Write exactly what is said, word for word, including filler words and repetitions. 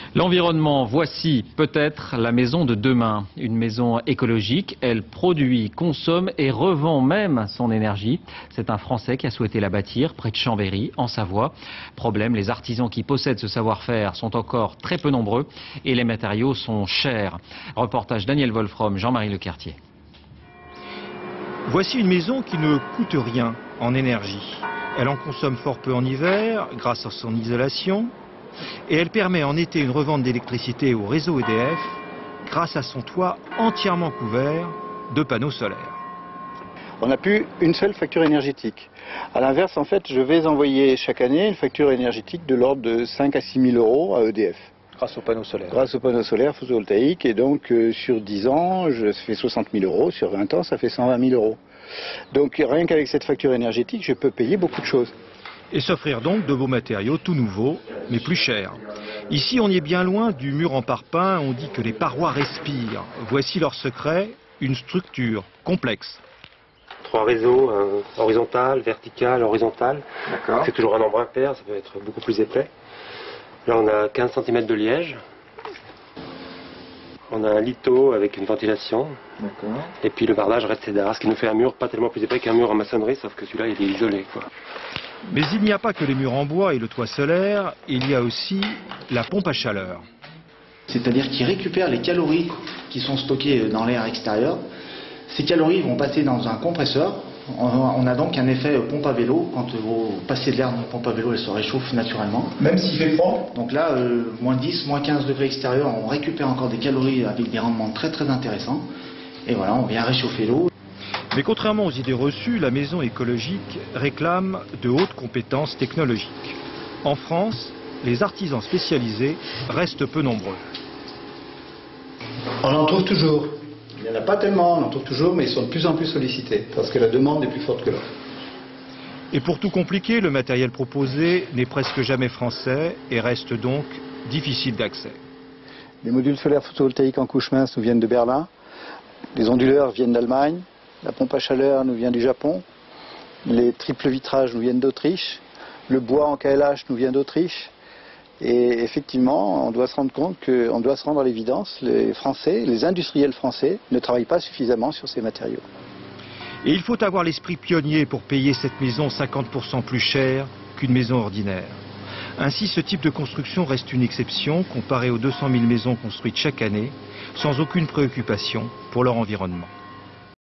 L'environnement, voici peut-être la maison de demain. Une maison écologique, elle produit, consomme et revend même son énergie. C'est un Français qui a souhaité la bâtir près de Chambéry, en Savoie. Problème, les artisans qui possèdent ce savoir-faire sont encore très peu nombreux et les matériaux sont chers. Reportage Daniel Wolfrom, Jean-Marie Lecartier. Voici une maison qui ne coûte rien en énergie. Elle en consomme fort peu en hiver grâce à son isolation. Et elle permet en été une revente d'électricité au réseau E D F grâce à son toit entièrement couvert de panneaux solaires. On n'a plus une seule facture énergétique. À l'inverse, en fait, je vais envoyer chaque année une facture énergétique de l'ordre de cinq à six mille euros à E D F. Grâce aux panneaux solaires. Grâce aux panneaux solaires photovoltaïques. Et donc, euh, sur dix ans, je fais soixante mille euros. Sur vingt ans, ça fait cent vingt mille euros. Donc, rien qu'avec cette facture énergétique, je peux payer beaucoup de choses. Et s'offrir donc de beaux matériaux tout nouveaux, mais plus chers. Ici, on y est bien loin du mur en parpaing, on dit que les parois respirent. Voici leur secret, une structure complexe. Trois réseaux, euh, horizontal, vertical, horizontal. C'est toujours un nombre impair, ça peut être beaucoup plus épais. Là, on a quinze centimètres de liège. On a un litho avec une ventilation. Et puis le bardage reste cédar, ce qui nous fait un mur pas tellement plus épais qu'un mur en maçonnerie, sauf que celui-là, il est isolé, quoi. Mais il n'y a pas que les murs en bois et le toit solaire, il y a aussi la pompe à chaleur. C'est-à-dire qu'il récupère les calories qui sont stockées dans l'air extérieur. Ces calories vont passer dans un compresseur. On a donc un effet pompe à vélo. Quand vous passez de l'air dans une pompe à vélo, elle se réchauffe naturellement. Même s'il fait froid. Donc là, euh, moins dix, moins quinze degrés extérieurs, on récupère encore des calories avec des rendements très très intéressants. Et voilà, on vient réchauffer l'eau. Mais contrairement aux idées reçues, la maison écologique réclame de hautes compétences technologiques. En France, les artisans spécialisés restent peu nombreux. On en trouve toujours. Il n'y en a pas tellement, on en trouve toujours, mais ils sont de plus en plus sollicités, parce que la demande est plus forte que l'offre. Et pour tout compliquer, le matériel proposé n'est presque jamais français et reste donc difficile d'accès. Les modules solaires photovoltaïques en couche mince nous viennent de Berlin. Les onduleurs viennent d'Allemagne. La pompe à chaleur nous vient du Japon, les triples vitrages nous viennent d'Autriche, le bois en K L H nous vient d'Autriche. Et effectivement, on doit se rendre compte qu'on doit se rendre à l'évidence, les Français, les industriels français ne travaillent pas suffisamment sur ces matériaux. Et il faut avoir l'esprit pionnier pour payer cette maison cinquante pour cent plus chère qu'une maison ordinaire. Ainsi, ce type de construction reste une exception comparée aux deux cent mille maisons construites chaque année, sans aucune préoccupation pour leur environnement.